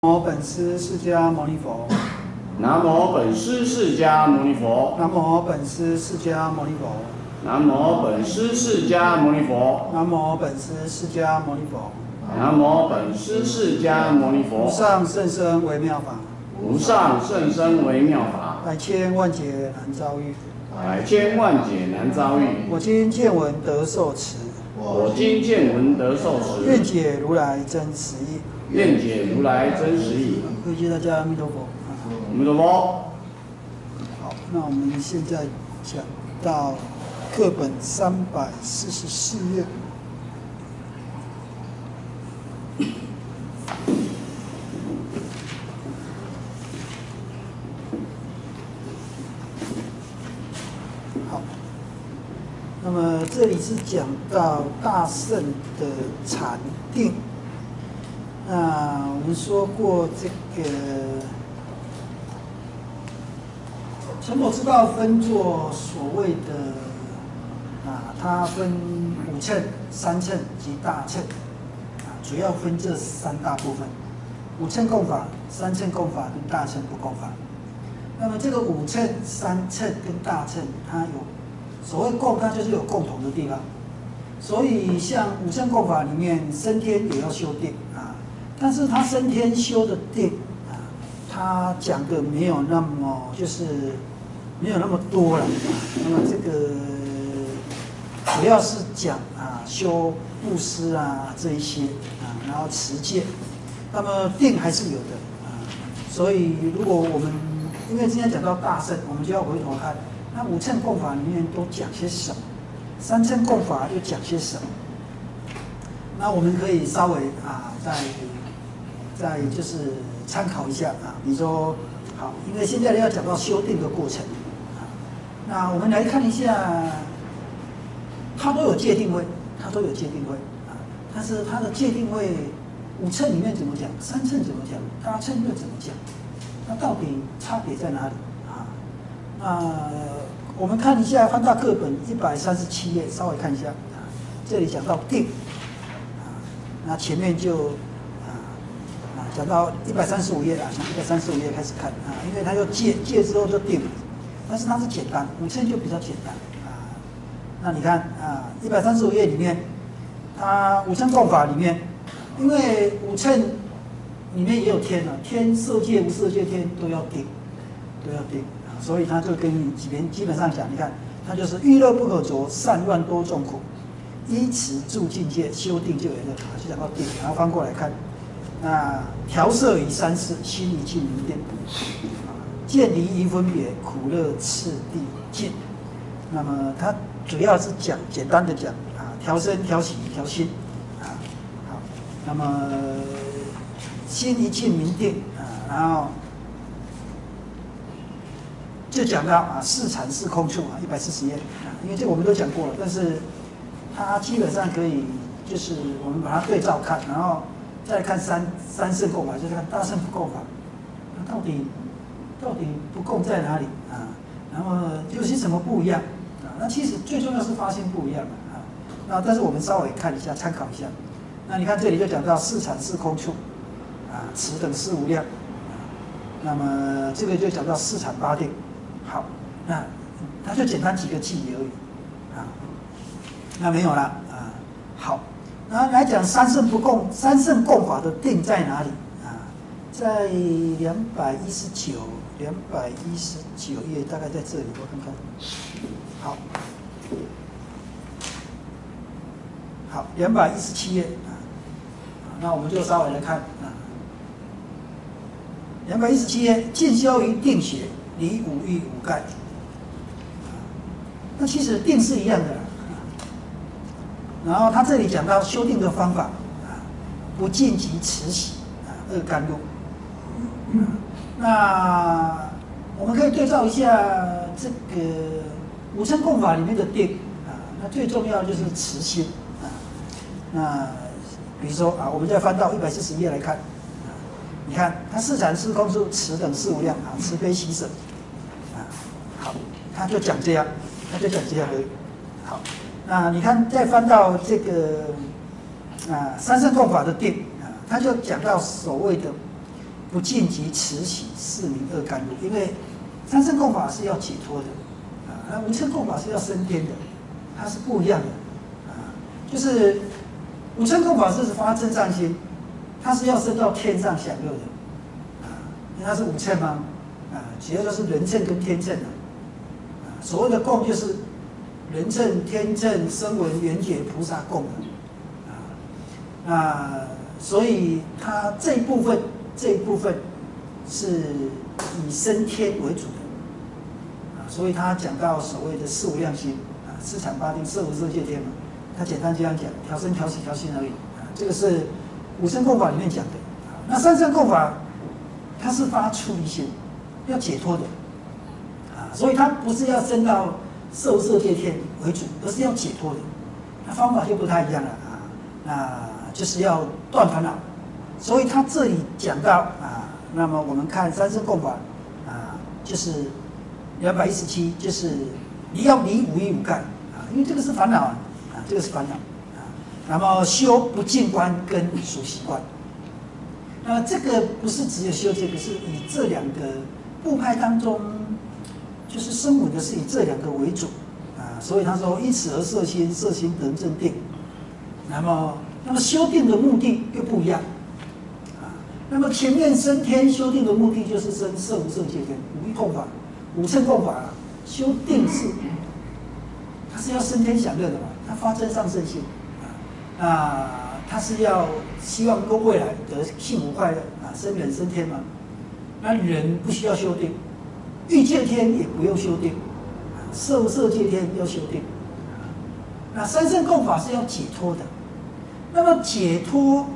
南无本师释迦牟尼佛。 南无本师释迦牟尼佛。 南无本师释迦牟尼佛。 南无本师释迦牟尼佛。 南无本师释迦牟尼佛。 南无本师释迦牟尼佛。 无上甚深微妙法。 无上甚深微妙法。 百千万劫难遭遇。 百千万劫难遭遇。 我今见闻得受持。 我今见闻得受持。 愿解如来真实义。 愿解如来真实义。 各位大家阿弥陀佛。 阿弥陀佛。 好，那我们现在讲到课本344页。好，那么这里是讲到大圣的禅定。那我们说过这个成佛之道分作所谓的它分五乘、三乘及大乘主要分这三大部分：五乘共法、三乘共法跟大乘不共法。那么这个五乘、三乘跟大乘，它有所谓共，它就是有共同的地方。所以像五乘共法里面，升天也要修定但是它升天修的定它讲的没有那么没有那么多了那么这个主要是讲修布施这一些然后持戒，那么定还是有的所以如果我们因为今天讲到大乘，我们就要回头看那五乘共法里面都讲些什么，三乘共法又讲些什么。那我们可以稍微再就是参考一下比如说好，因为现在要讲到修定的过程那我们来看一下，它都有界定位，但是它的界定位五乘里面怎么讲，三乘怎么讲，大乘又怎么讲？那到底差别在哪里那我们看一下翻到课本137页，稍微看一下这里讲到定那前面就讲到135页从135页开始看因为它又戒之后就定，但是它是简单，五乘就比较简单那你看135页里面，它五乘共法里面，因为五乘里面也有天天色界、无色界天都要定，所以它就跟你基本上讲，你看它就是欲乐不可着，善乱多众苦，依持住境界，修定就有乐，就讲到定，然后翻过来看。调摄于三世，心一境明定，见离疑分别，苦乐次第尽。那么它主要是讲简单的讲调身、调息、调心好，那么心一境明定然后就讲到四禅四空处140页因为这个我们都讲过了，但是它基本上可以就是我们把它对照看，然后再看三乘共法，就是看大乘不共法，那到底不共在哪里然后有些什么不一样那其实最重要是发现不一样那但是我们稍微看一下，参考一下。那你看这里就讲到四禅四空处此等四无量那么这个就讲到四禅八定。好，那它就简单几个记忆而已那没有了好。那来讲三乘共法的定在哪里在219页，大概在这里，我看看。好，217页那我们就稍微来看217页，进修于定学，离五欲五盖那其实定是一样的然后他这里讲到修定的方法不尽及持喜二甘露那我们可以对照一下这个五乘共法里面的定那最重要就是持心那比如说我们再翻到140页来看你看它四禅四空处，此等四无量慈悲喜舍好，他就讲这样而已好。那你看，再翻到这个三乘共法的定他就讲到所谓的不尽及慈禧四明二甘露，因为三乘共法是要解脱的，那无乘共法是要升天的，它是不一样的，就是无乘共法是发真上心，它是要升到天上享乐的，因为它是无乘嘛，主要就是人乘跟天乘所谓的共就是人乘、天乘、声闻、缘觉、菩萨共所以它这一部分是以升天为主的，所以他讲到所谓的四无量心四禅八定、摄无色界天嘛，他简单这样讲，调身、调息、调心而已这个是五乘共法里面讲的那三乘共法，它是发出离心，要解脱的所以它不是要升到摄无色界天为主，而是要解脱的，那方法就不太一样了那就是要断烦恼，所以他这里讲到那么我们看三乘共法就是217，就是你要离五欲五盖因为这个是烦恼这个是烦恼那么修不净观跟属习观，那这个不是只有修这个，是以这两个部派当中，就是声闻的是以这两个为主所以他说因此而摄心，摄心得正定，那么修定的目的又不一样那么前面升天修定的目的就是升摄无色界天，五欲共法、五乘共法修定是，它是要升天享乐的嘛，它发真上圣心它是要希望能未来得幸福快乐升人升天嘛，那人不需要修定，欲界天也不用修定摄无色界天要修定那三乘共法是要解脱的，那么解脱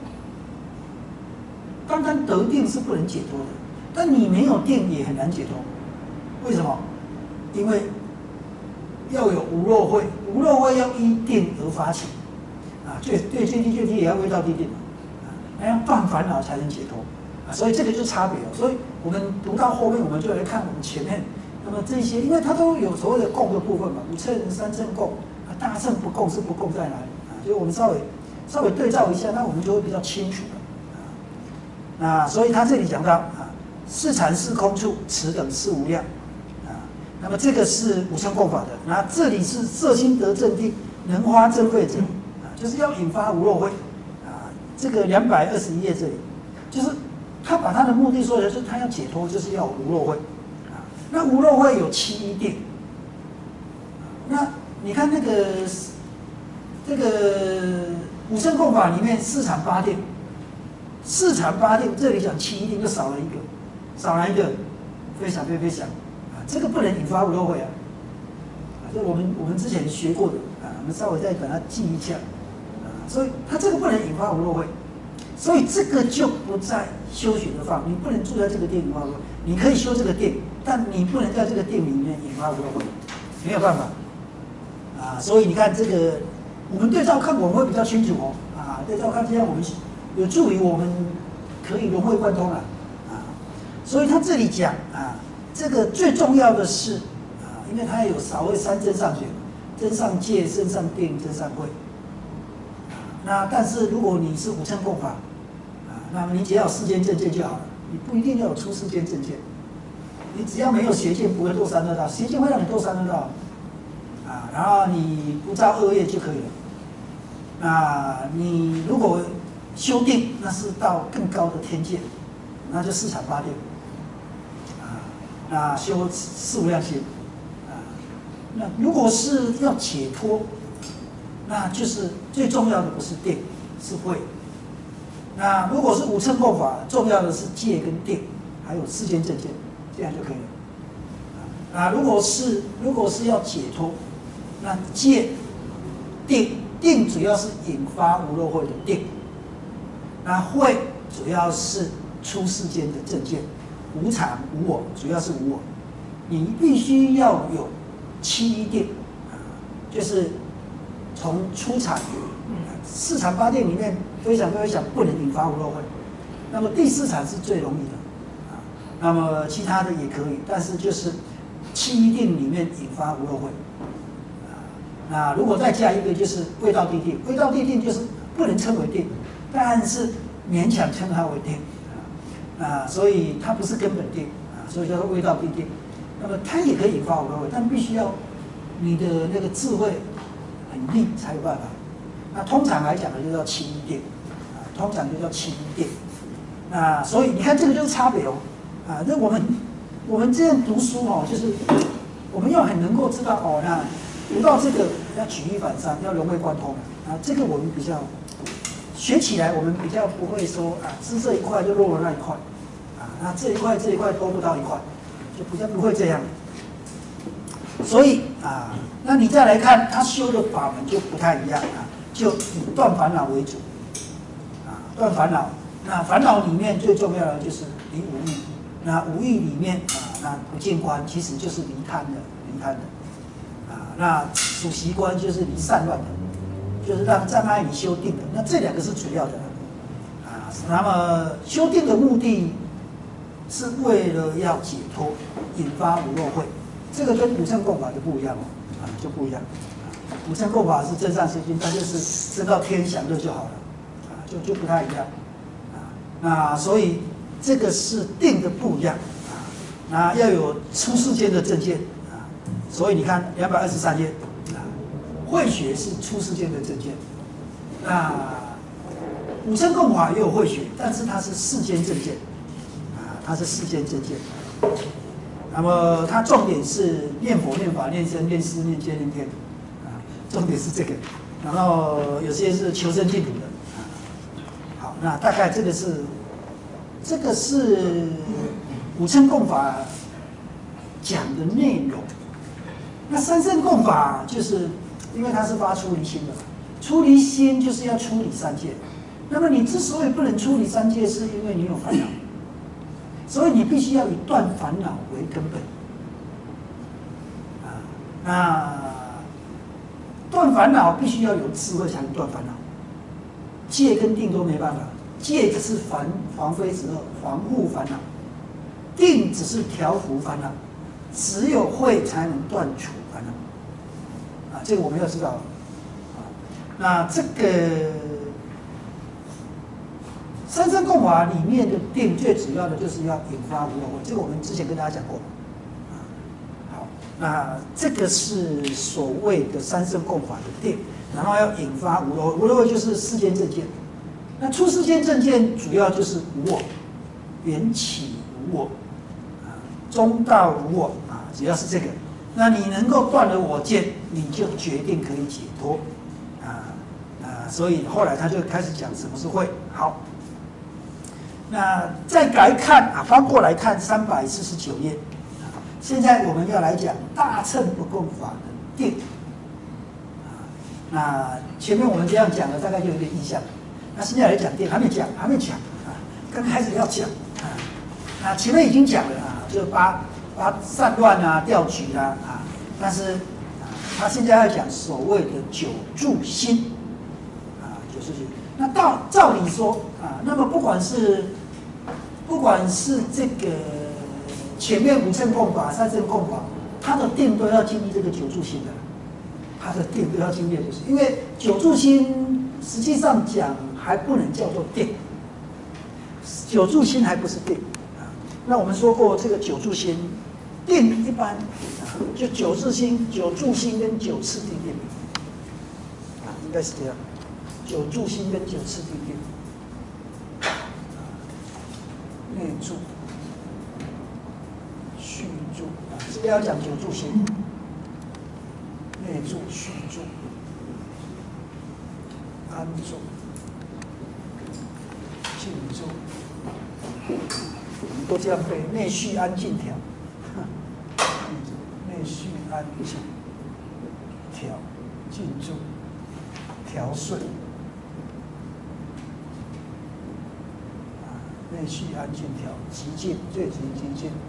单单得定是不能解脱的，但你没有定也很难解脱。为什么？因为要有无漏慧，无漏慧要依定而发起最低也要未到地定那样断烦恼才能解脱所以这个就是差别所以我们读到后面，我们就来看我们前面，那么这些，因为它都有所谓的共的部分嘛，五乘、三乘共大乘不共是不共在哪里所以我们稍微对照一下，那我们就会比较清楚了所以他这里讲到四禅是空处，此等是无量那么这个是五乘共法的，那这里是摄心得正定，能发真慧者就是要引发无漏慧这个221页这里，就是他把他的目的说的是他要解脱，就是要无漏慧那无漏慧有7依定那你看这个五乘共法里面四禅八定，四禅八定这里讲7依定就少了一个，少了一个非想非非想这个不能引发无漏慧这我们之前学过的我们稍微再把它记一下所以它这个不能引发无漏慧，所以这个就不在修学的范围，你不能住在这个定引发无漏慧，你可以修这个定，但你不能在这个定里面引发无漏慧，没有办法所以你看这个我们对照看我们会比较清楚对照看这样我们有助于我们可以融会贯通了所以他这里讲这个最重要的是因为它有所谓三真上学，真上戒、真上定、真上慧那但是如果你是五乘共法那么你只要有世间正见就好了，你不一定要有出世间正见，你只要没有邪见，不会堕三恶道，邪见会让你堕三恶道然后你不造恶业就可以了。那你如果修定，那是到更高的天界，那就四禅八定那修四无量心那如果是要解脱，那就是最重要的不是定，是慧。那如果是五乘共法，重要的是戒跟定，还有世间正见，这样就可以了。如果是要解脱，那戒、定主要是引发无漏慧的定，那慧主要是出世间的正见，无常无我，主要是无我。你必须要有7依定就是从初禅四禅八定里面非常不能引发无漏慧，那么第4禅是最容易的那么其他的也可以，但是就是7依定里面引发无漏慧那如果再加一个就是未到地定，未到地定就是不能称为定，但是勉强称它为定所以它不是根本定所以叫做未到必定。那么它也可以引发无漏慧，但必须要你的那个智慧很利才有办法。那通常来讲呢，就叫七一定通常就叫七一定。所以你看这个就是差别那我们这样读书就是我们要很能够知道那读到这个要举一反三，要融会贯通这个我们比较学起来，我们比较不会说知这一块就漏了那一块那这一块都不到一块，就比较不会这样。所以那你再来看他修的法门就不太一样就以断烦恼为主断烦恼。那烦恼里面最重要的就是离无欲，那无欲里面那不净观其实就是离贪的，那属习观就是离散乱的，就是让障碍你修定的。那这两个是主要的那么修定的目的是为了要解脱，引发无漏慧，这个跟五乘共法就不一样就不一样。五乘共法是真上心经，它就是知道天享乐就好了就不太一样所以这个是定的不一样那要有出世间的正见所以你看223页慧学是出世间的正见。那五乘共法也有慧学，但是它是世间正见它是世间正见。那么它重点是念佛、念法、念僧、念思、念戒、念天重点是这个。然后有些是求生净土的好，那大概这个是五乘共法讲的内容。那三乘共法就是因为它是发出离心的，出离心就是要出离三界。那么你之所以不能出离三界，是因为你有烦恼，所以你必须要以断烦恼为根本那断烦恼必须要有智慧才能断烦恼，戒跟定都没办法。戒只是防非止恶，防护烦恼；定只是调伏烦恼，只有慧才能断除烦恼这个我们要知道那这个三乘共法里面的定最主要的就是要引发无漏慧，这个我们之前跟大家讲过好，那这个是所谓的三乘共法的定，然后要引发无漏慧，无漏慧就是世间正见。那出世间正见主要就是无我，缘起无我中道无我主要是这个。那你能够断了我见，你就决定可以解脱所以后来他就开始讲什么是慧。好，那再来看翻过来看349页现在我们要来讲大乘不共法的定那前面我们这样讲了，大概就有点印象。那现在来讲定，还没讲刚开始要讲那前面已经讲了就把散乱调举但是他现在要讲所谓的九住心九住心。那照理说那么不管是这个前面五乘共法、三乘共法，他的定都要经历这个九住心的，他的定都要经历的，因为九住心实际上讲还不能叫做定，九住心还不是定那我们说过这个九住心，定一般就九住心跟九次第定应该是这样，九住心跟九次第定内住、续住这个要讲九住心，内住、续住、安住、静住，我们都这样背：内续安静调，内续安静调，静住调顺。内续安静调，极静最极极静。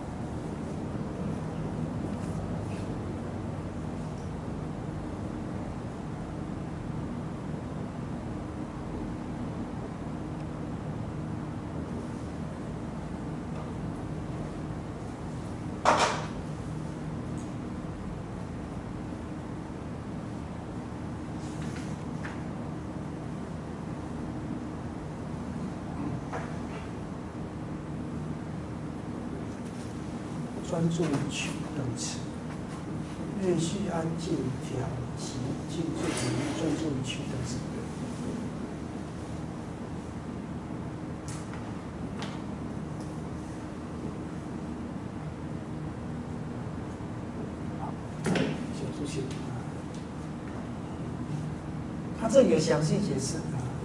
专注于取等词，略须安静调息，静坐专注于取等词。久住心，他这里有详细解释。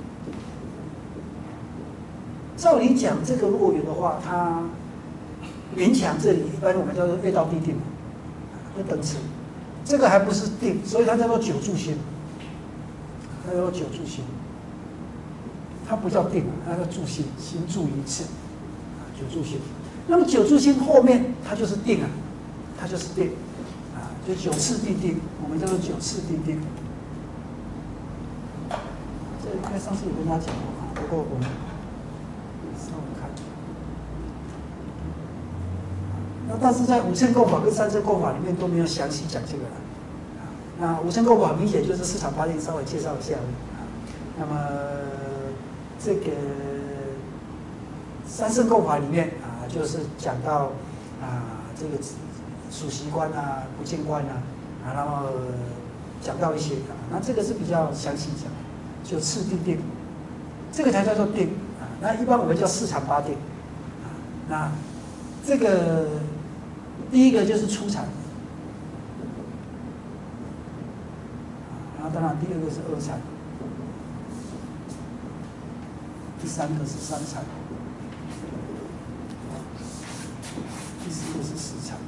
照理讲，这个如果有的话，它勉强这里一般我们叫做味道地定，就等词，这个还不是定，所以它叫做久住心，它叫做久住心，它不叫定，它叫住心，心住一次，久住心。那么久住心后面它就是定啊，它就是定，就九次地定，我们叫做九次地定。这应该上次有跟大家讲过，不过我们。那但是在五乘共法跟三乘共法里面都没有详细讲这个了。那五乘共法明显就是市场八定稍微介绍一下。那么这个三乘共法里面就是讲到这个属习观不见观然后讲到一些那这个是比较详细讲，就次第定，这个才叫做定那一般我们叫市场八定那这个。第一个就是初禅，然后当然第二个是二禅，第三个是三禅，第四个是四禅。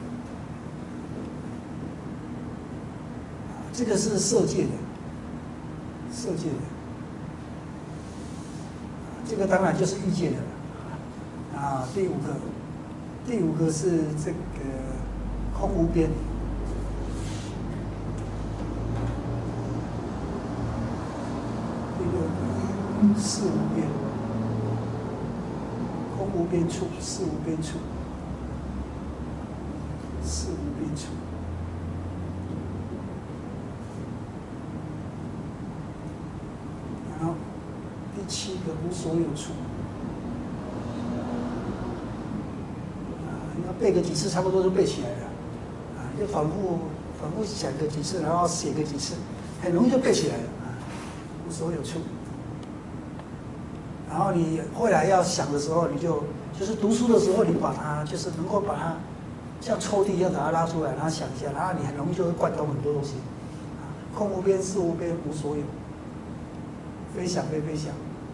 这个是色界的，色界的，这个当然就是欲界的了。第五个是这个空无边，第六个事无边，空无边处，事无边处，事无边处。然后第七个无所有处。背个几次，差不多就背起来了，就反复想个几次，然后写个几次，很容易就背起来了无所有处。然后你后来要想的时候，你就是读书的时候，你把它就是能够把它像抽屉一样把它拉出来，然后想一下，然后你很容易就会贯通很多东西。空无边，事无边，无所有，非想非非想。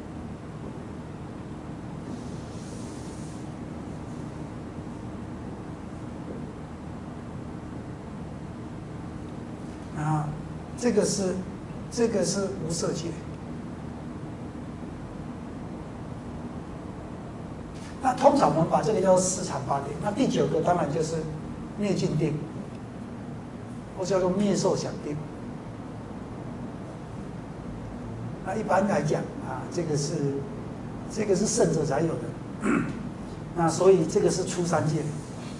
这个是无色界。那通常我们把这个叫做四禅八定。那第九个当然就是灭尽定，或叫做灭受想定。那一般来讲这个是圣者才有的。那所以这个是出三界。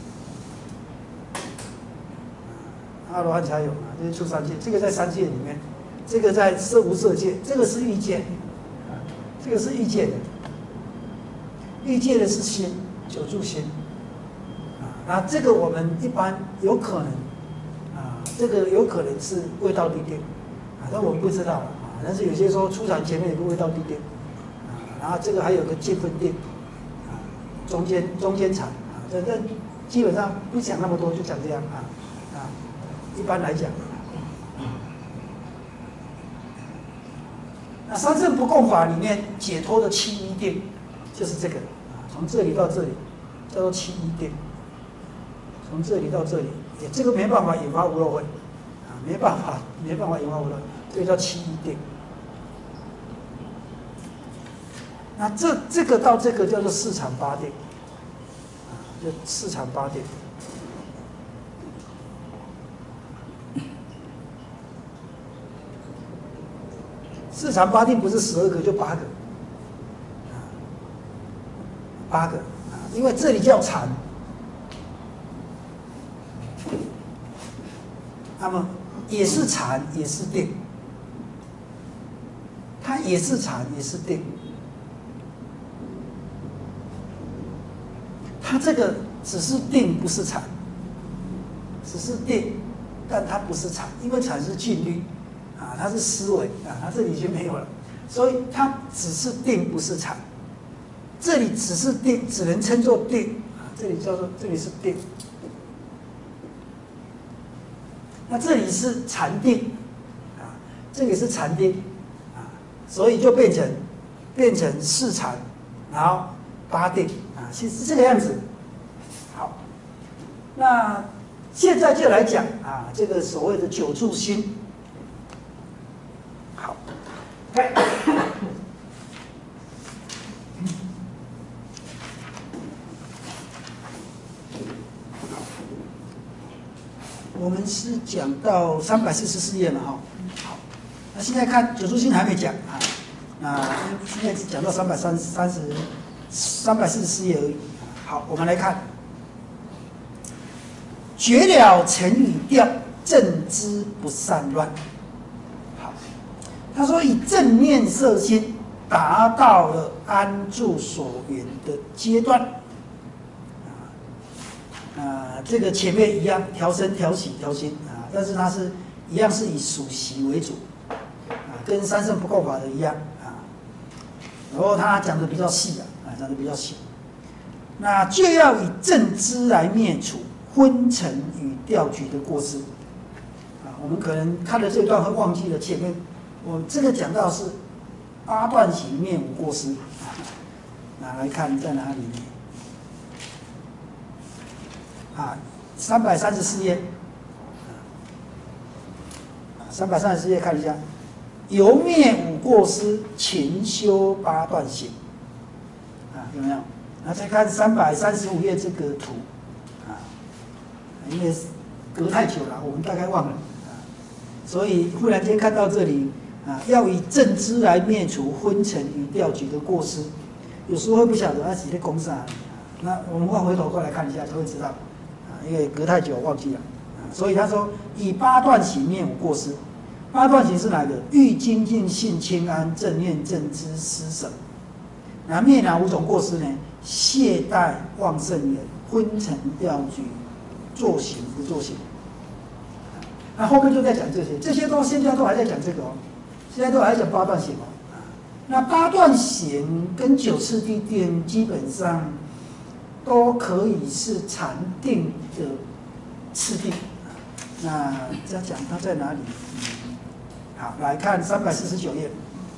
阿罗汉才有这是出三界，这个在三界里面，这个在色无色界，这个是欲界，这个是欲界的，欲界的是心，久住心，那这个我们一般有可能这个有可能是味道地定但我们不知道但是有些说初禅前面有个味道地定然后这个还有个见分定中间禅这基本上不讲那么多，就讲这样一般来讲，那三乘不共法里面解脱的七一定就是这个从这里到这里叫做七一定，从这里到这里，这个没办法引发无漏慧没办法引发无漏慧，这个叫七一定。那这个到这个叫做四禅八定，就四禅八定。四禅八定不是12个，就8个，8个因为这里叫禅，那么也是禅，也是定，它也是禅，也是定， 它这个只是定不是禅，只是定，但它不是禅，因为禅是静虑啊，它是思维啊，它这里已经没有了，所以它只是定不是禅。这里只是定，只能称作定啊，这里是定，那这里是禅定啊，这里是禅定啊，所以就变成四禅，然后八定啊，是这个样子。好，那现在就来讲啊，这个所谓的九住心。好，我们是讲到344页嘛，哈，好，那现在看九住心还没讲啊，那现在只讲到344页而已。好，我们来看，绝了尘与调，正知不散乱。好，他说以正念摄心，达到了安住所缘的阶段。这个前面一样，调身、调息、调心啊，但是它是一样是以属息为主啊，跟三圣不共法的一样啊。然后他讲的比较细讲的比较细。那就要以正知来灭除昏沉与调举的过失啊。我们可能看了这段会忘记了前面，我这个讲到是八段行灭五过失啊。那来看在哪里呢？334页，334页看一下，由灭五过失，勤修八段行，有没有？那再看335页这个图，因为隔太久了，我们大概忘了所以忽然间看到这里要以正知来灭除昏沉与调举的过失，有时候会不晓得自己在讲啥，那我们换回头过来看一下就会知道。因为隔太久忘记了，所以他说以八段行灭五过失。八段行是哪个？欲精进性清安，正念正知思省。那灭哪五种过失呢？懈怠忘圣言，昏沉调举，作行不作行。那后面就在讲这些都现在都还在讲这个现在都还在讲八段行那八段行跟九次第定基本上都可以是禅定的次第。那再讲它在哪里？好，来看349页。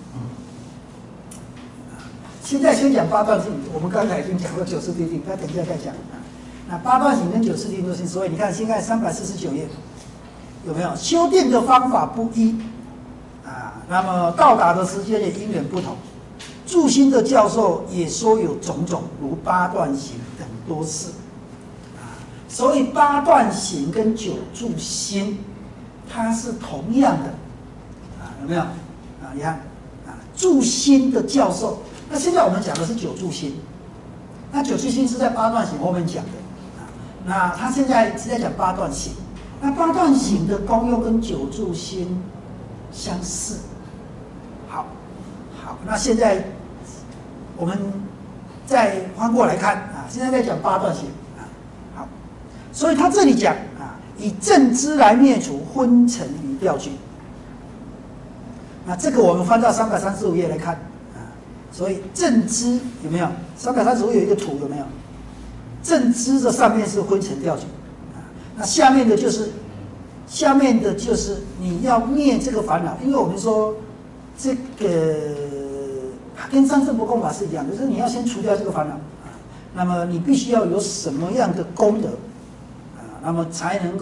现在先讲八段行，我们刚才已经讲过九次第定，那等一下再讲。那八段行跟九次第定都是，所以你看现在349页有没有修订的方法不一那么到达的时间也因人不同。住心的教授也说有种种，如八段行等多事所以八段行跟九住心它是同样的有没有你看住心的教授，那现在我们讲的是九住心，那九住心是在八段行后面讲的那他现在是在讲八段行，那八段行的功用跟九住心相似。好，那现在我们再翻过来看现在在讲八段行好，所以他这里讲以正知来灭除昏沉与调举。那这个我们翻到335页来看所以正知有没有？335页有一个图有没有？正知的上面是昏沉调举那下面的就是你要灭这个烦恼，因为我们说这个跟三圣不共法是一样的，就是你要先除掉这个烦恼那么你必须要有什么样的功德那么才能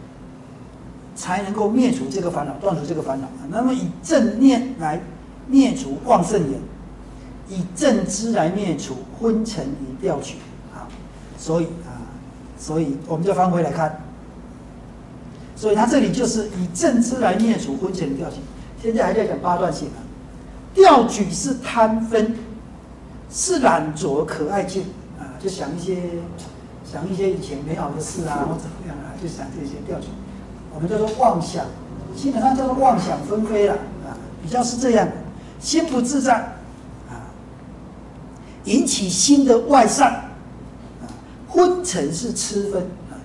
够灭除这个烦恼，断除这个烦恼那么以正念来灭除妄圣言，以正知来灭除昏沉与调举所以我们就翻回来看，所以他这里就是以正知来灭除昏沉与调举。现在还在讲八段行调举是贪分，是懒着可爱境就想一些以前美好的事或怎么样就想这些调举，我们叫做妄想，基本上叫做妄想纷飞了比较是这样，心不自在引起心的外散昏沉是痴分啊，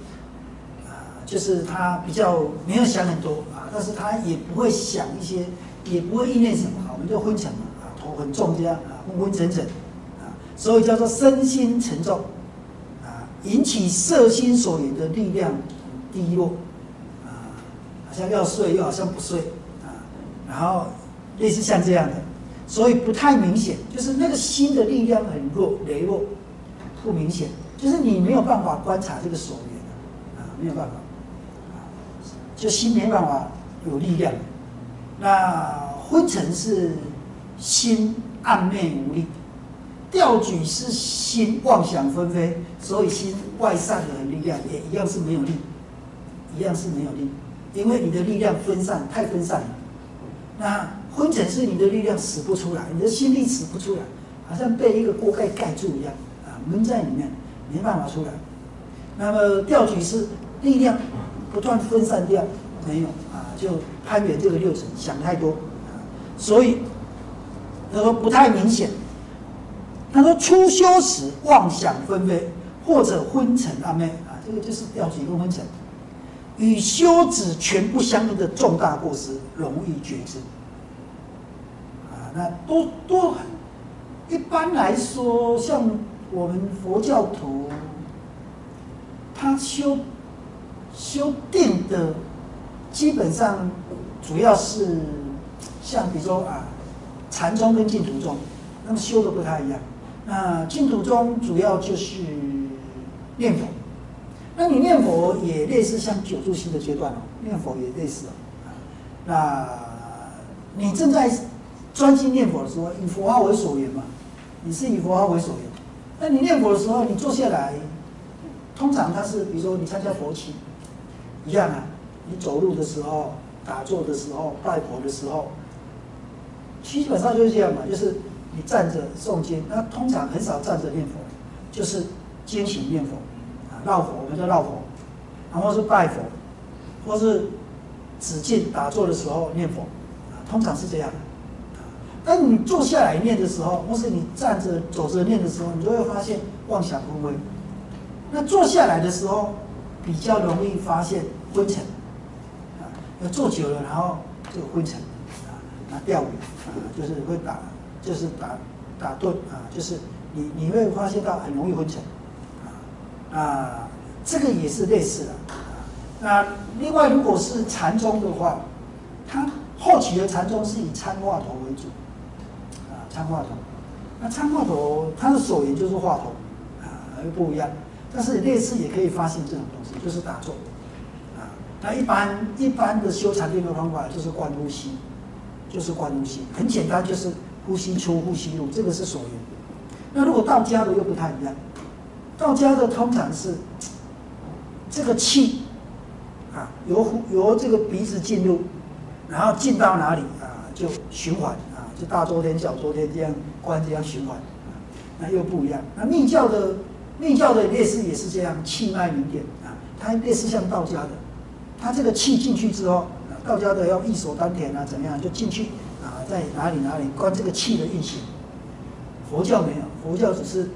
就是他比较没有想很多啊，但是他也不会想一些，也不会意念什么啊，我们就昏沉嘛啊，头很重这样啊，昏昏沉沉啊，所以叫做身心沉重啊，引起色心所缘的力量低落啊，好像要睡又好像不睡啊，然后类似像这样的，所以不太明显，就是那个心的力量很弱，羸弱，不明显，就是你没有办法观察这个所缘啊，没有办法。就心没办法有力量，那昏沉是心暗昧无力，调举是心妄想纷飞，所以心外散的力量也一样是没有力，一样是没有力，因为你的力量分散太分散了。那昏沉是你的力量使不出来，你的心力使不出来，好像被一个锅盖盖住一样啊，闷在里面，没办法出来。那么调举是力量不断分散掉，没有啊，就攀缘这个六尘，想太多啊，所以他说不太明显。他说初修时妄想纷飞，或者昏沉暗昧啊，这个就是调举跟昏沉，与修止全不相应的重大过失，容易觉知啊。那都一般来说，像我们佛教徒，他修定的基本上主要是像比如说啊，禅宗跟净土宗，那么修的不太一样。那净土宗主要就是念佛，那你念佛也类似像九住心的阶段哦，念佛也类似哦。那你正在专心念佛的时候，以佛号为所缘嘛，你是以佛号为所缘。那你念佛的时候，你坐下来，通常它是比如说你参加佛期一样啊，你走路的时候、打坐的时候、拜佛的时候，基本上就是这样嘛，就是你站着诵经，那通常很少站着念佛，就是肩行念佛啊，绕佛，我们叫绕佛，然后是拜佛，或是止境打坐的时候念佛啊，通常是这样的。但你坐下来念的时候，或是你站着走着念的时候，你就会发现妄想纷飞。那坐下来的时候，比较容易发现昏沉啊，坐久了，然后就昏沉啊，钓鱼啊，就是会打盹啊，就是你会发现到很容易昏沉啊，这个也是类似的啊。那另外，如果是禅宗的话，它后期的禅宗是以参话头为主啊，参话头。那参话头它的所缘就是话头啊，又不一样。但是类似也可以发现这种东西，就是打坐啊。那一般的修禅定的方法就是观呼吸，就是观呼吸，很简单，就是呼吸出、呼吸入，这个是所缘。那如果道家的又不太一样，道家的通常是这个气啊，由这个鼻子进入，然后进到哪里啊，就循环啊，就大周天、小周天这样观，这样循环啊，那又不一样。那密教的类似也是这样，气脉明点啊，它类似像道家的，它这个气进去之后，道家的要意守丹田啊，怎么样就进去啊，在哪里观这个气的运行。佛教没有，佛教只是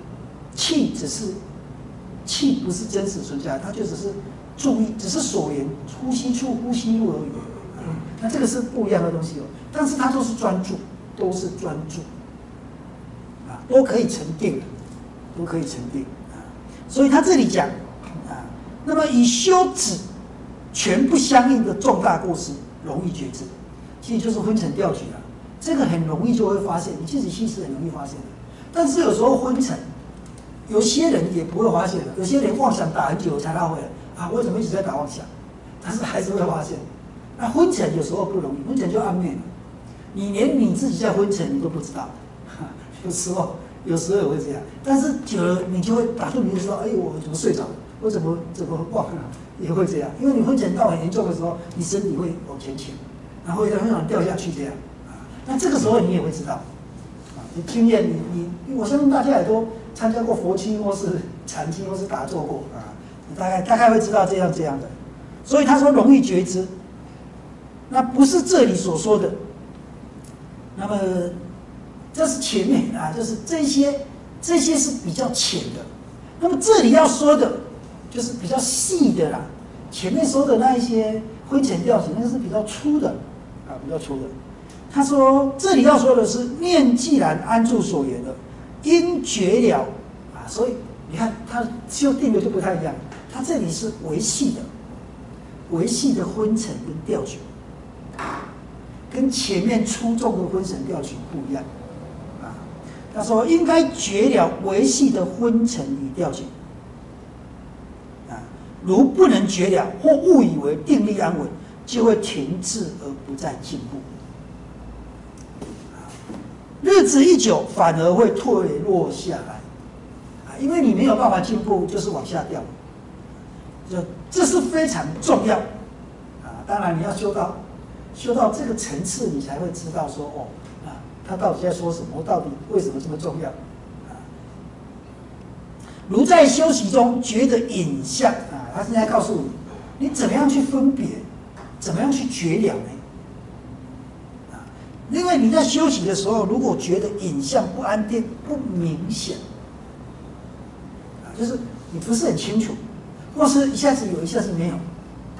气不是真实存在，它就只是注意，只是所缘，呼吸出、呼吸入而已。那这个是不一样的东西哦，但是它都是专注，都是专注啊，都可以成定，都可以成定啊。所以他这里讲啊，那么以修止全不相应的重大过失，容易觉知，其实就是昏沉调举啊。这个很容易就会发现，你自己其实很容易发现的。但是有时候昏沉，有些人也不会发现的，有些人妄想打很久才拉回来啊，为什么一直在打妄想？但是还是会发现。那昏沉有时候不容易，昏沉就暗昧了，你连你自己在昏沉你都不知道，有时候也会这样。但是久了你就会打盹，你就知道，哎，我怎么睡着了？我怎么忘了？也会这样，因为你昏沉到很严重的时候，你身体会往前倾，然后会很想掉下去这样啊。那这个时候你也会知道，啊，你经验我相信大家也都参加过佛期或是禅期或是打坐过啊，你大概会知道这样的。所以他说容易觉知。那不是这里所说的，那么这是前面啊，就是这些是比较浅的。 那么这里要说的，就是比较细的啦。前面说的那一些昏沉调起，那个是比较粗的，啊，比较粗的。他说这里要说的是，念既然安住所缘了，应觉了啊。所以你看他修定的就不太一样，他这里是维系的，维系的昏沉跟调举，跟前面粗重的昏沉调举不一样啊。他说应该觉了维系的昏沉与调举。如不能觉了，或误以为定力安稳，就会停滞而不再进步。日子一久，反而会退落下来，因为你没有办法进步，就是往下掉。这是非常重要啊！当然你要修到这个层次，你才会知道说他到底在说什么，到底为什么这么重要。如在修习中觉得影像啊，他现在告诉你，你怎么样去分别，怎么样去觉了呢？因为你在修习的时候，如果觉得影像不安定、不明显，就是你不是很清楚，或是一下子有，一下子没有，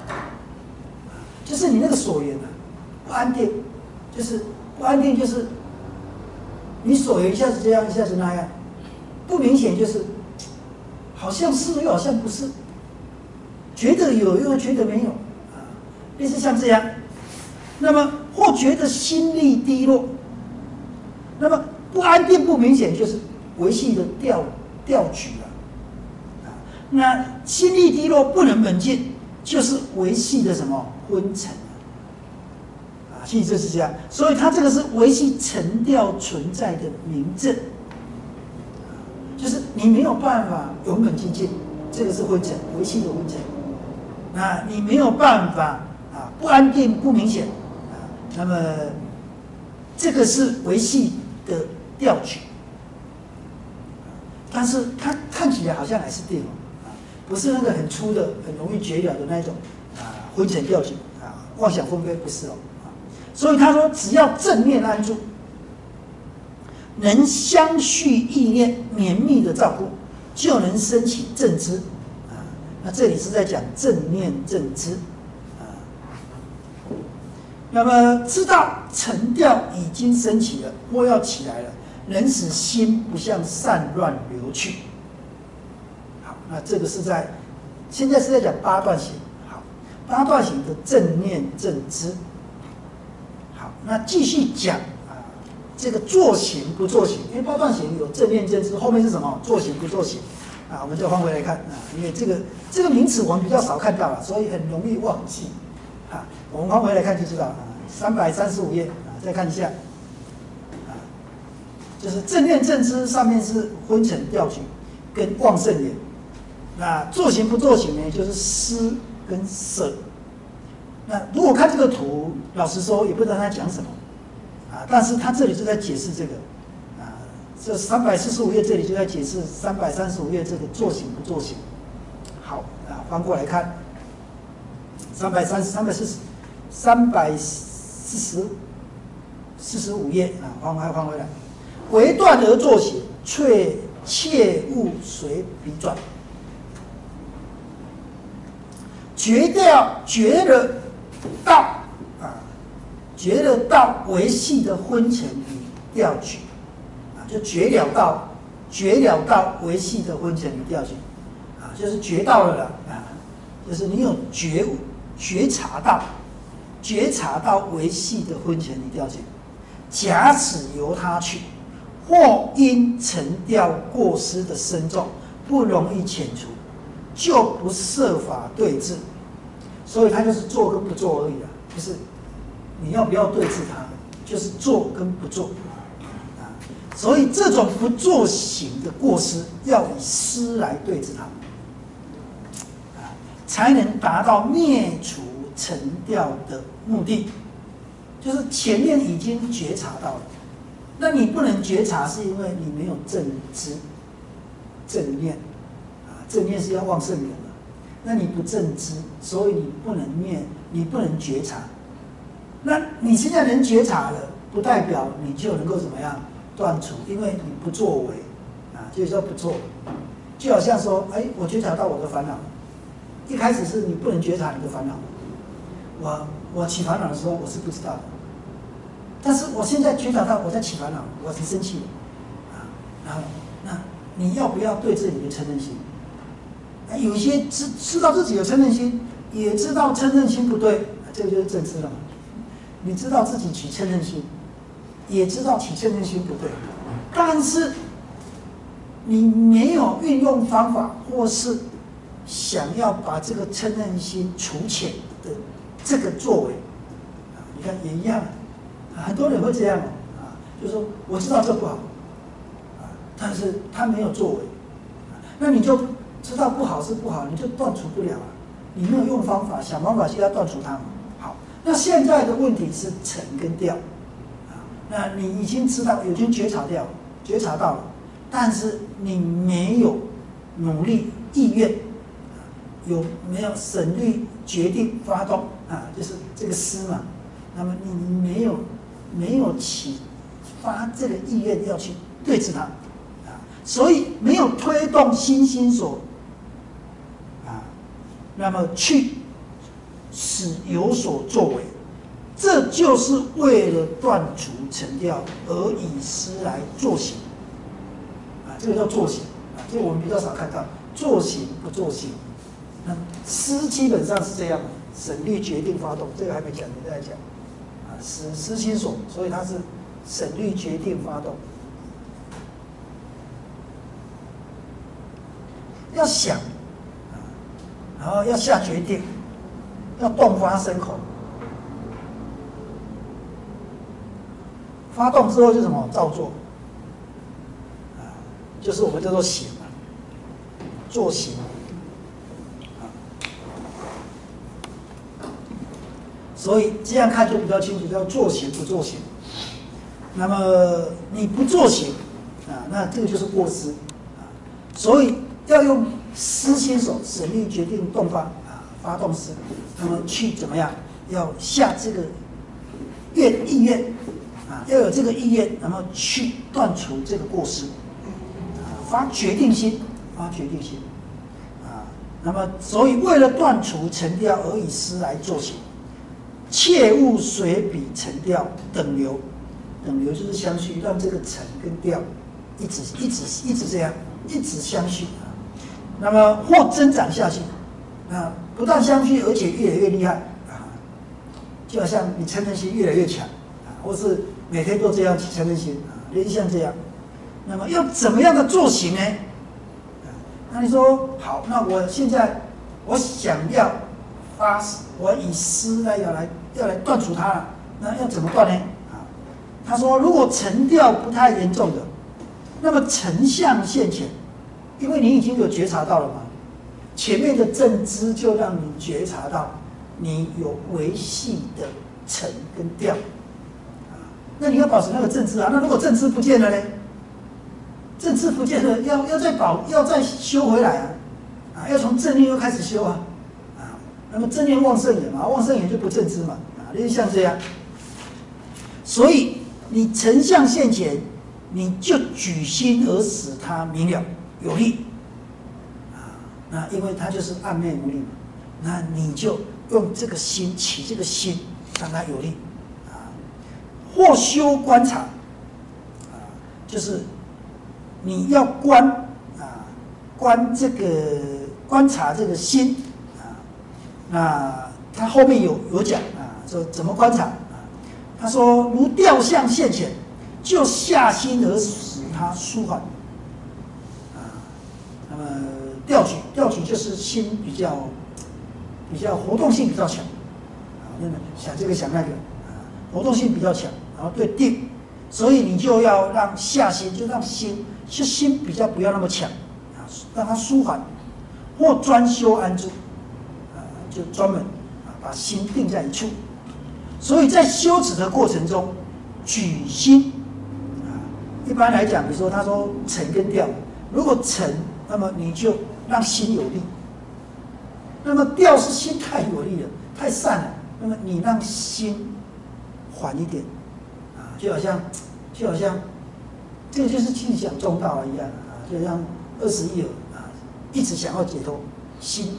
就是你那个所缘不安定，就是不安定，就是你所缘一下子这样，一下子那样，不明显就是。好像是又好像不是，觉得有又觉得没有，类似像这样。那么或觉得心力低落，那么不安定不明显就是维系的调举了。那心力低落不能稳进，就是维系的什么昏沉其实就是这样。所以它这个是维系沉调存在的明证。就是你没有办法永稳精进，这个是昏沉，维系的昏沉。那你没有办法不安定不明显那么这个是维系的调举。但是它看起来好像还是定不是那个很粗的、很容易觉了的那种昏沉调举妄想分别不是所以他说，只要正念安住。能相续意念绵密的照顾，就能升起正知那这里是在讲正念正知那么知道沉调已经升起了，或要起来了，能使心不向散乱流去。好，那这个是现在是在讲八段行。好，八段行的正念正知。好，那继续讲。这个作行不作行，因为八段行有正念正知，后面是什么？作行不作行我们就换回来看因为这个名词我们比较少看到所以很容易忘记我们换回来看就知道335页再看一下就是正念正知上面是昏沉调举跟旺盛眼，那作行不作行呢，就是施跟舍。那如果看这个图，老实说也不知道他讲什么。但是他这里就在解释这个这345页这里就在解释335页这个作行不作行。好翻过来看345页翻回来，唯断而作行，却切勿随笔转。觉了道维系的昏沉与调举就觉了道维系的昏沉与调举就是觉到了了就是你有觉察到维系的昏沉与调举，假使由他去，或因沉调过失的深重不容易遣除，就不设法对治。所以他就是做跟不做而已就是你要不要对治它，就是做跟不做所以这种不作行的过失，要以施来对治它才能达到灭除沉调的目的。就是前面已经觉察到了，那你不能觉察，是因为你没有正知、正念正念是要旺盛的，那你不正知，所以你不能念，你不能觉察。那你现在能觉察了，不代表你就能够怎么样断除，因为你不作为就叫不做。 就好像说，哎，我觉察到我的烦恼，一开始是你不能觉察你的烦恼，我起烦恼的时候我是不知道的，但是我现在觉察到我在起烦恼，我很生气，然后那你要不要对自己的嗔恨心？有一些知道自己有嗔恨心，也知道嗔恨心不对，这个就是正知了嘛。你知道自己起嗔恨心，也知道起嗔恨心不对，但是你没有运用方法，或是想要把这个嗔恨心除浅的这个作为，你看也一样，很多人会这样就是说我知道这不好，但是他没有作为，那你就知道不好是不好，你就断除不了啊，你没有用方法，想方法去要断除它嘛。好，那现在的问题是沉跟掉，那你已经知道，已经觉察到了，但是你没有努力意愿，有没有审虑决定发动就是这个思嘛？那么你没有启发这个意愿要去对治它所以没有推动心所那么去使有所作为，这就是为了断除沉掉而以思来作行这个叫作行这个我们比较少看到，作行不作行。那思基本上是这样，审虑决定发动，这个还没讲，你再讲思心所，所以它是审虑决定发动，要想然后要下决定，要动发生口，发动之后就是什么？造作就是我们叫做行做行所以这样看就比较清楚，叫做行不做行。那么你不做行那这个就是过失所以要用思心所审虑决定动发发动思，那么去怎么样？要下这个意愿要有这个意愿，然后去断除这个过失发决定心那么所以为了断除沉掉而以思来作行，切勿随彼沉掉等流就是相续，让这个沉跟掉一直这样一直相续那么或增长下去不但相续，而且越来越厉害就好像你嗔恨心越来越强或是每天都这样起嗔恨心类似像这样。那么要怎么样的做行呢？那你说好，那我现在我想要发誓，我以思要来断除它了，那要怎么断呢？他说，如果沉掉不太严重的，那么沉相现前，因为你已经有觉察到了嘛，前面的正知就让你觉察到你有维系的沉跟掉那你要保持那个正知那如果正知不见了呢？正知不见了，要再修回来要从正念又开始修那么正念旺盛眼嘛，旺盛眼就不正知嘛类似像这样。所以你沉相现前，你就举心而使它明了有力那因为它就是暗昧无力嘛，那你就用这个心起这个心，让它有力或修观察就是你要观这个观察这个心那他后面有讲说怎么观察他说如调相现前，就下心而使它舒缓那么调举就是心比较活动性比较强想这个想那个活动性比较强，然后对定，所以你就要让下心，就让心比较不要那么强让它舒缓，或专修安住就专门把心定在一处。所以在修持的过程中，举心一般来讲，你说他说沉跟掉，如果沉，那么你就让心有力；那么掉是心太有力了，太散了，那么你让心缓一点就好像这个就是气想中道一样就像21耳一直想要解脱，心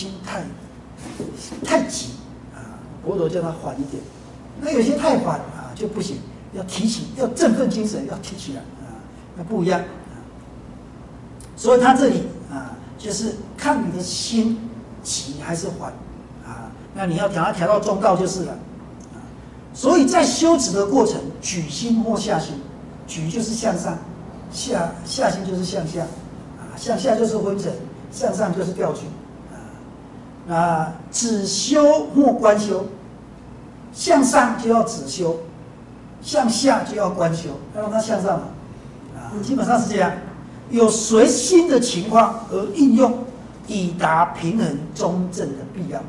太急啊，佛陀叫他缓一点。那有些太缓啊就不行，要提起，要振奋精神，要提起来啊，那不一样。所以他这里啊，就是看你的心急还是缓啊，那你要调它调到中道就是了。所以在修持的过程，举心或下心，举就是向上，下心就是向下，啊，向下就是昏沉，向上就是调举，啊，止修或观修，向上就要止修，向下就要观修，要让它向上嘛，啊，基本上是这样，有随心的情况而应用，以达平衡中正的必要。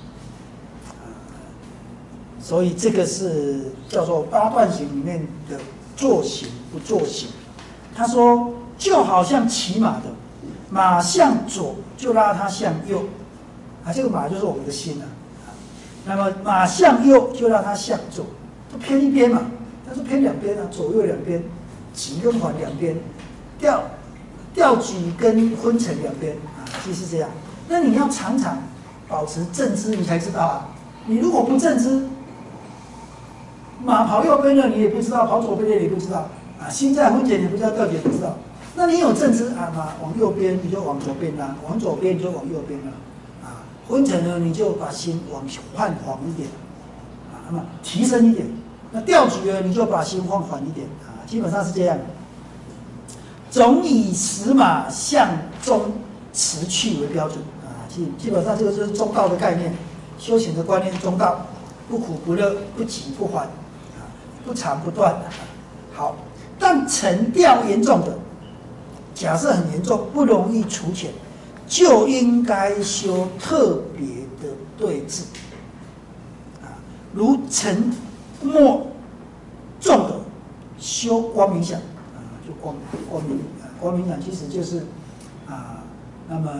所以这个是叫做八段行里面的坐行不坐行。他说，就好像骑马的，马向左就拉它向右，啊，这个马就是我们的心啊。那么马向右就让它向左，就偏一边嘛，它是偏两边啊，左右两边，急跟缓两边，调举跟昏沉两边啊，就是这样。那你要常常保持正知，你才知道啊。你如果不正知，马跑右边了，你也不知道；跑左边的你也不知道。啊，心在昏沉，你不知道；调解不知道。那你有正知啊，马往右边你就往左边拉，往左边你就往右边拉。啊，昏沉呢，你就把心往换缓一点，啊，那么提升一点。那调举呢，你就把心放缓一点。啊，基本上是这样。总以使马向中持去为标准。啊，基本上这个就是中道的概念，修行的观念，中道，不苦不乐，不急不缓。不长不断，好，但沉调严重的，假设很严重，不容易除遣，就应该修特别的对治，啊，如沉默重的修光明想，啊，就光明，光明想其实就是啊，那么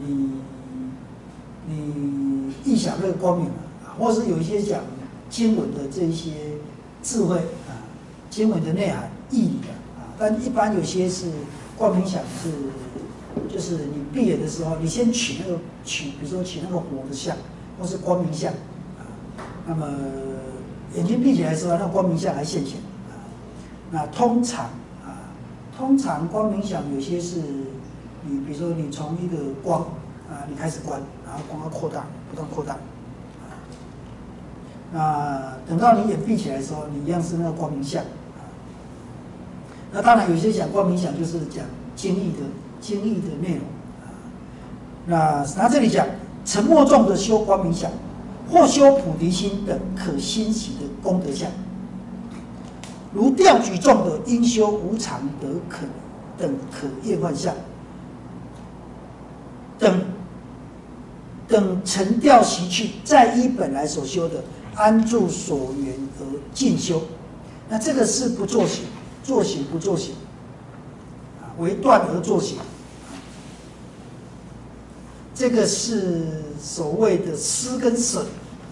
你臆想那个光明啊，或是有一些讲经文的这一些。智慧啊，经文的内涵、义理啊，但一般有些是光明想是，就是你闭眼的时候，你先比如说取那个火的像，或是光明像啊，那么眼睛闭起来的时候，那个光明像还现前啊。那通常光明想有些是你比如说你从一个光啊，你开始观，然后光要扩大，不断扩大。那等到你眼闭起来的时候，你一样是那个光明相。那当然有些讲光明相就是讲经义的内容。那这里讲沉默重的修光明相，或修菩提心等可欣喜的功德相，如调举重的应修无常等可厌患相，等沉调习去，再依本来所修的。安住所缘而进修，那这个是不做行，做行不做行，啊，为断而做行，这个是所谓的施跟舍。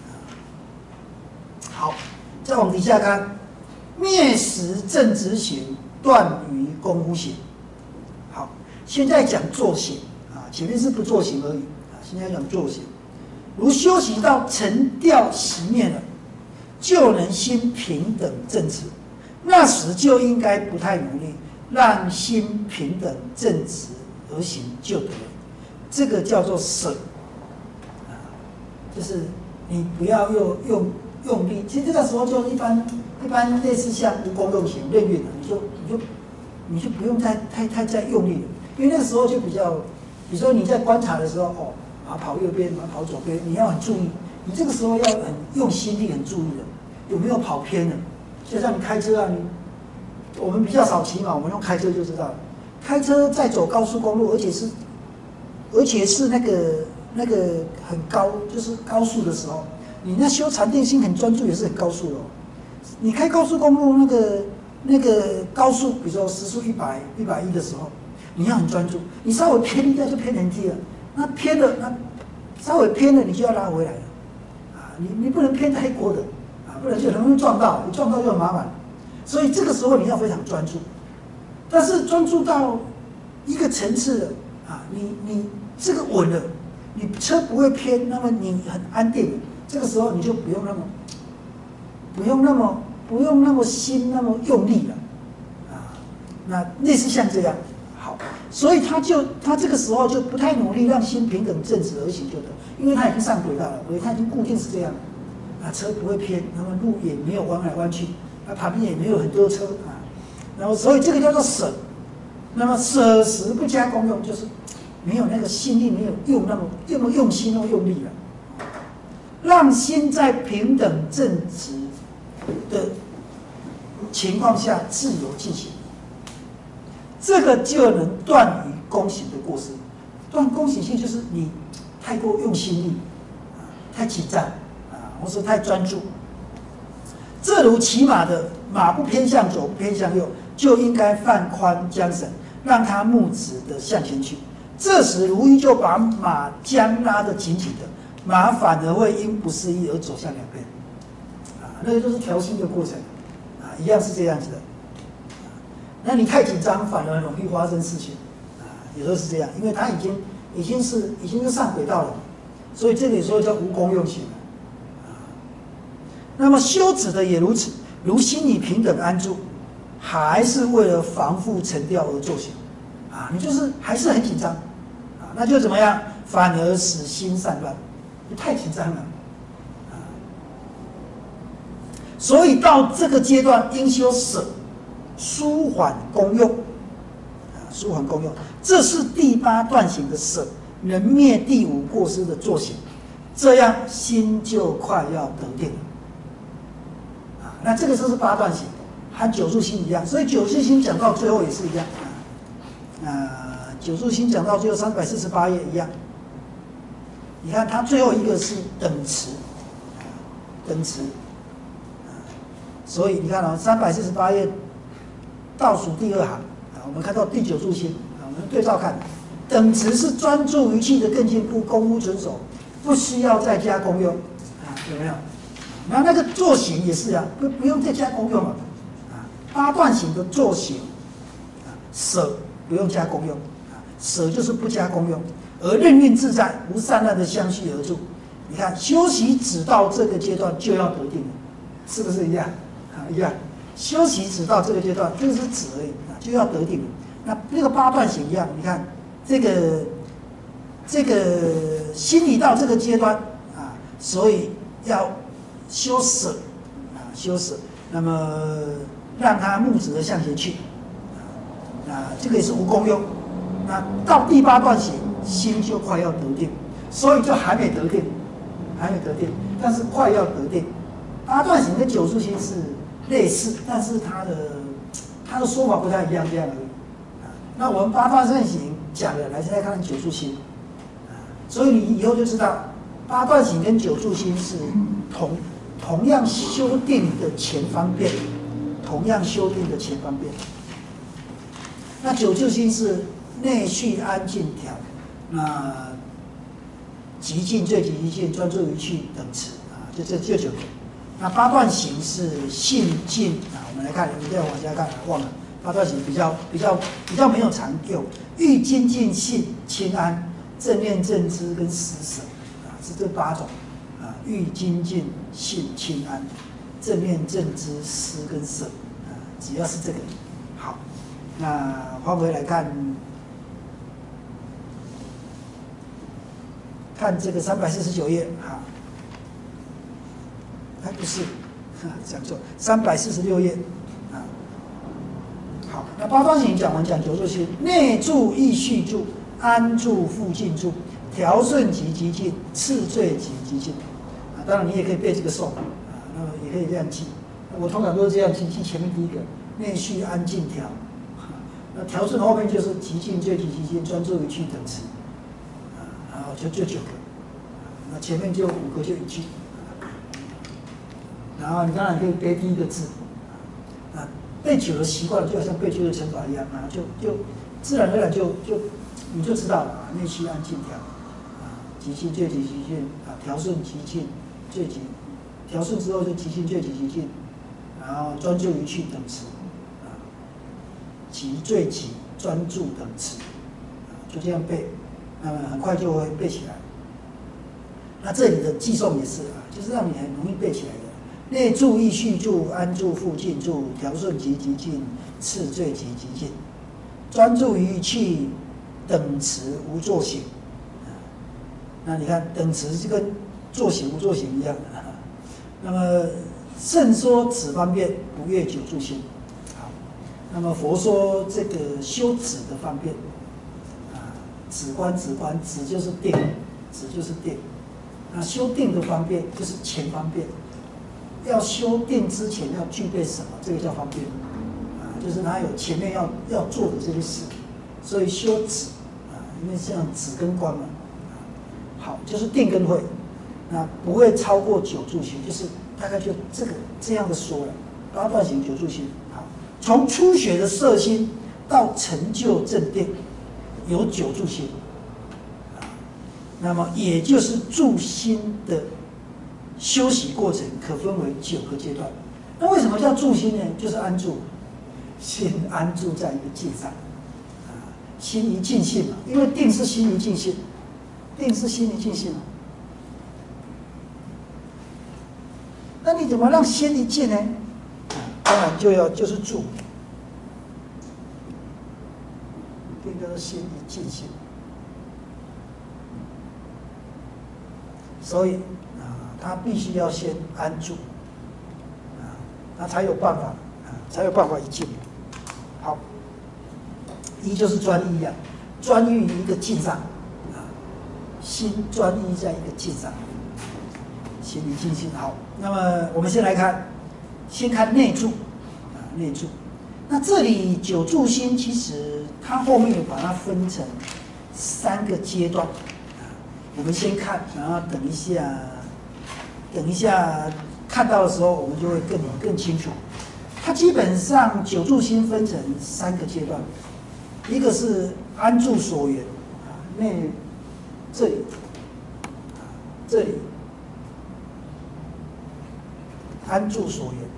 好，再往底下看，灭时正直行，断于功夫行。好，现在讲做行啊，前面是不做行而已啊，现在讲做行。如修习到沉调熄灭了，就能心平等正直，那时就应该不太努力，让心平等正直而行就得了。这个叫做舍，啊，就是你不要用力。其实这个时候就一般类似像无功用行任运的，你就不用太再用力了，因为那个时候就比较，比如说你在观察的时候哦。马跑右边，马跑左边，你要很注意。你这个时候要很用心力，很注意的，有没有跑偏了？就像你开车啊，我们比较少骑马，我们用开车就知道了。开车在走高速公路，而且是那个很高，就是高速的时候，你那修禅定心很专注也是很高速的哦。你开高速公路那个高速，比如说时速100、110的时候，你要很专注，你稍微偏一点就偏人机了。那偏了，那稍微偏了，你就要拉回来了，啊，你不能偏太过的，啊，不然就很容易撞到，你撞到就很麻烦。所以这个时候你要非常专注，但是专注到一个层次了， 啊，你这个稳了，你车不会偏，那么你很安定，这个时候你就不用那么心那么用力了，啊，那类似像这样，好，所以他这个时候就不太努力让心平等正直而行就得，因为他已经上轨道了，所以他已经固定是这样的，啊，车不会偏，那么路也没有弯来弯去，啊，旁边也没有很多车啊，然后所以这个叫做舍，那么舍时不加功用，就是没有那个心力，没有用那么用心那么用力了，让心在平等正直的情况下自由进行，这个就能断于功行的过失。断功行性就是你太过用心力，太紧张或是太专注。这如骑马的，马不偏向左，不偏向右，就应该放宽缰绳，让它木直的向前去。这时如意就把马缰拉得紧紧的，马反而会因不适宜而走向两边。那个就是调心的过程，一样是这样子的。那你太紧张，反而容易发生事情，有时候是这样，因为它已经是上轨道了，所以这里说叫无功用行。那么修止的也如此，如心理平等安住，还是为了防护沉掉而作行，你就是还是很紧张，那就怎么样？反而使心散乱，你太紧张了。所以到这个阶段，应修舍，舒缓功用，舒缓功用，这是第8段行的舍，能灭第5过失的作行，这样心就快要得定了。那这个就是8段行，和九住心一样，所以九住心讲到最后也是一样。九住心讲到最后348页一样。你看它最后一个是等持，等持。所以你看348页倒数第2行，我们看到第9住心，我们对照看，等持是专注于气的更进步，功夫纯熟，不需要再加功用，有没有？那个作行也是不用再加功用了，8段行的作行，舍不用加功用，舍就是不加功用，而任运自在，无散乱的相续而住。你看修习止到这个阶段就要得定了，是不是一样？一样，修习止到这个阶段，这个是止而已，就要得定了。那个8段行一样，你看这个心理到这个阶段所以要修舍修舍，那么让它木直的向前去，这个也是无功用。那到第8段行，心就快要得定，所以就还没得定，但是快要得定。8段行跟9住心是类似，但是它的说法不太一样，这样而已。那我们8段行讲的，来现在看9住心，所以你以后就知道8段行跟9住心是同样修订的前方便，那9住心是内续安静调，那极静最极静，专注于去等持就9个。那8段行是性静我们来看，我们再往下看，忘了8段行比较没有常用，欲精进性清安，正念正知跟施舍是这8种欲精进性清安，正念正知施跟舍只要是这个。好，那换回来看这个349页不是，讲错，346页好，那8段行讲完，讲9住心，内住亦续住，安住复静住，调顺即极静，次最即极静当然你也可以背这个颂那么也可以这样记。我通常都是这样记前面第一个内续安静调，那调顺后面就是极静最极极静，专注于去等持然后就9个，那前面就5个就1句。然后你当然可以背第一个字，背久了习惯了，就好像背旧的乘法一样就自然而然你就知道了内续安静调，极静最极极静调顺极静最极，调顺之后就极静最极极静，然后专注于去等持，极最极专注等持， 就这样背，那么很快就会背起来。那这里的记诵也是啊，就是让你很容易背起来的。内注、意序注、安住、复进注、调顺急急进、次最急急进，专注于气等持无作行。那你看等持就跟作行无作行一样。那么圣说止方便，不越久住心。好，那么佛说这个修止的方便，止观，止就是定，止就是定。那修定的方便就是前方便。要修定之前要具备什么？这个叫方便。就是它有前面要做的这些事，所以修止因为像止跟观嘛。好，就是定跟慧，那不会超过久住心，就是大概就这样的说了。八段行久住心，好，从初学的摄心到成就正定，有久住心，那么也就是住心的修习过程可分为9个阶段。那为什么叫住心呢？就是安住，心安住在一个境上，心一尽性嘛，因为定是心一尽性，定是心一尽性嘛。那你怎么让心一尽呢？当然就是住，定就是心一尽性，所以他必须要先安住，那才有办法，一境。好，一就是专一啊，专于一个境上，心专一在一个境上，心一尽性。好，那么我们先看内住，内住。那这里久住心，其实它后面有把它分成3个阶段，我们先看，然后等一下看到的时候，我们就会更清楚。它基本上久住心分成3个阶段，一个是安住所缘，内这里安住所缘，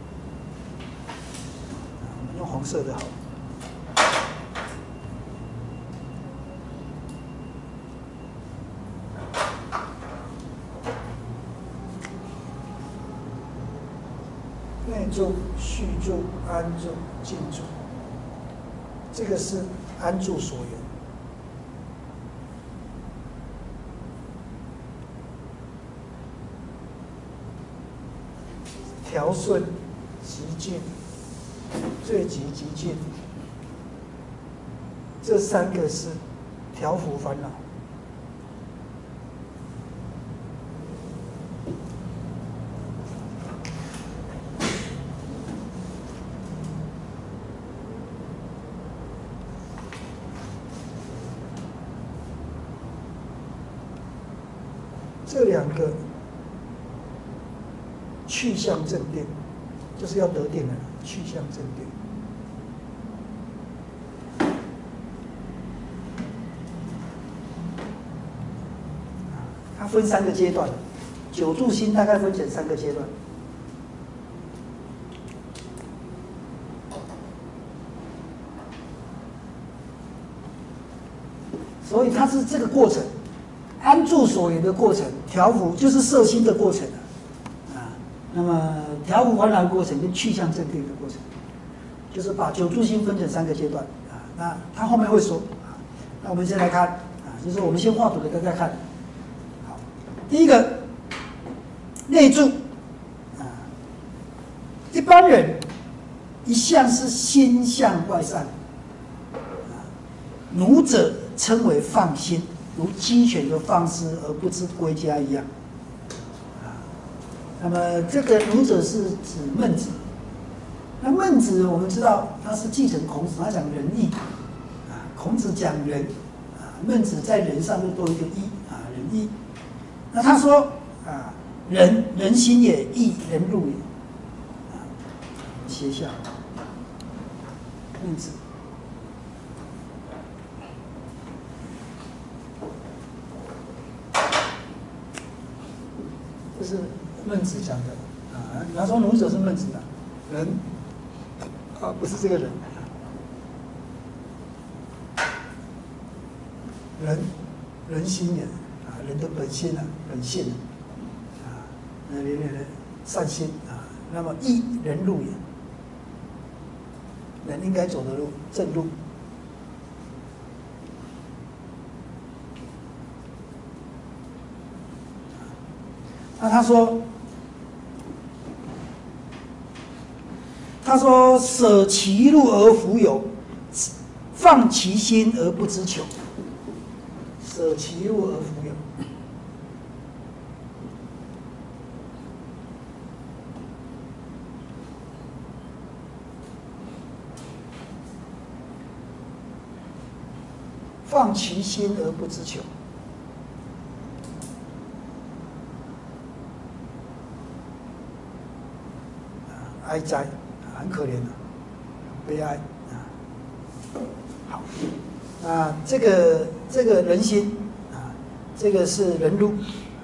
我们用红色的好。内住、续住、安住、静住，这个是安住所缘。调顺、极进、最极极进，这3个是调伏烦恼。这2个去向正定，就是要得定了，去向正定。它分3个阶段，久住心大概分成3个阶段。所以它是这个过程。安住所缘的过程，调伏就是摄心的过程那么调伏烦恼的过程跟去向正定的过程，就是把久住心分成3个阶段那他后面会说那我们先来看就是我们先画图给大家看。好，第一个内住一般人一向是心向外散奴者称为放心。如鸡犬的放肆而不知归家一样，那么这个儒者是指孟子。那孟子我们知道他是继承孔子，他讲仁义孔子讲仁孟子在仁上就多一个义仁义。那他说人心也，义人路也写下孟子。这是孟子讲的比方说儒者是孟子的人不是这个人。 人心也人的本心本性善心那么义人路也，人应该走的路正路。那他说舍其路而弗有，放其心而不知求。舍其路而弗有，放其心而不知求。哀哉，很可怜的，悲哀好，这个人心这个是人路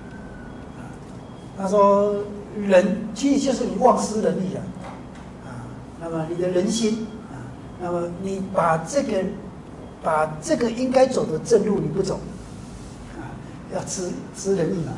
他说人其实就是你忘失人力那么你的人心那么你把这个应该走的正路你不走要知人意嘛，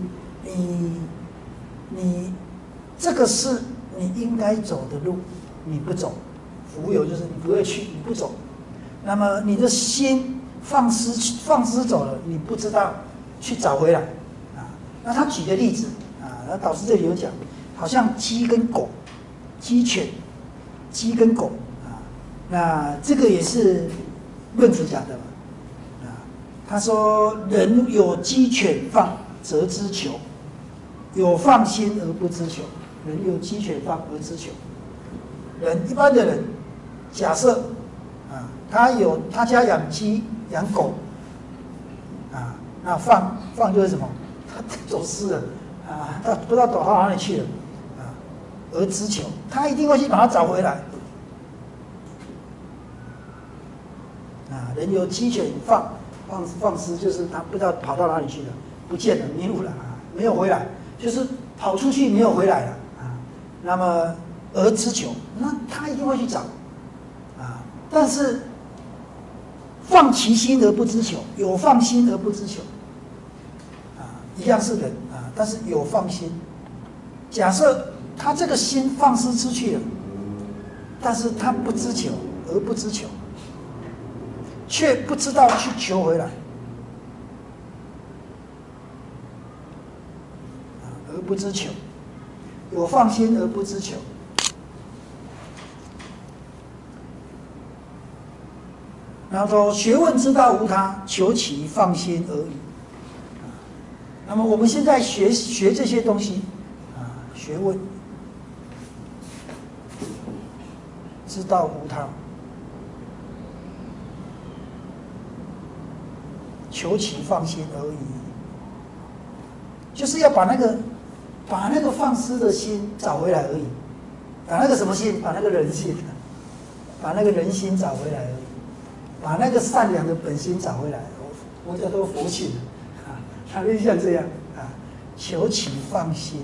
你这个是你应该走的路，你不走，弗有就是你不会去，你不走。那么你的心放失走了，你不知道去找回来那他举个例子那导师这里有讲，好像鸡跟狗，鸡跟狗那这个也是论子讲的嘛他说人有鸡犬放则知求，有放心而不知求。人有鸡犬放而知求。一般的人，假设他家养鸡养狗那放就是什么？他走失了他不知道躲到哪里去了而知求，他一定会去把它找回来人有鸡犬放失，就是他不知道跑到哪里去了，不见了，迷路了没有回来，就是跑出去没有回来了那么而知求，那他一定会去找但是放其心而不知求，有放心而不知求一样是人但是有放心。假设他这个心放失出去了，但是他不知求而不知求，却不知道去求回来而不知求。有放心而不知求，然后说学问之道无他，求其放心而已那么我们现在学这些东西学问之道无他，求其放心而已，就是要把那个放失的心找回来而已，把那个什么心？把那个人心，把那个人心找回来而已，把那个善良的本心找回来。我叫做佛性他就像这样求其放心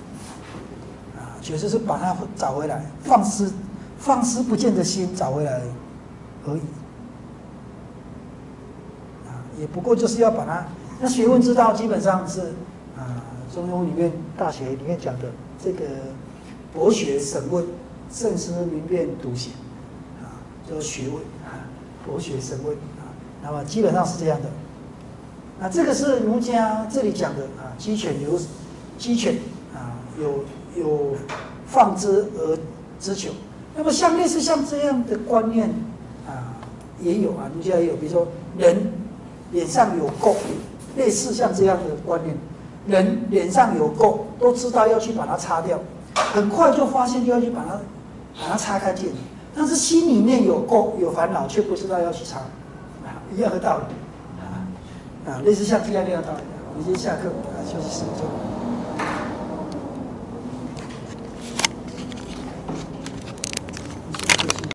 就是把它找回来，放失不见的心找回来而已也不过就是要把它。那学问之道基本上是中庸里面大学里面讲的这个博学审问，慎思明辨笃行就是学问博学审问那么基本上是这样的。那这个是儒家这里讲的鸡犬有放之而知求。那么类似像这样的观念也有儒家也有，比如说人脸上有垢，类似像这样的观念。人脸上有垢，都知道要去把它擦掉，很快就发现就要去把它擦干净。但是心里面有垢有烦恼，却不知道要去擦一样的道理类似像这样的道理。我们先下课休息10分钟。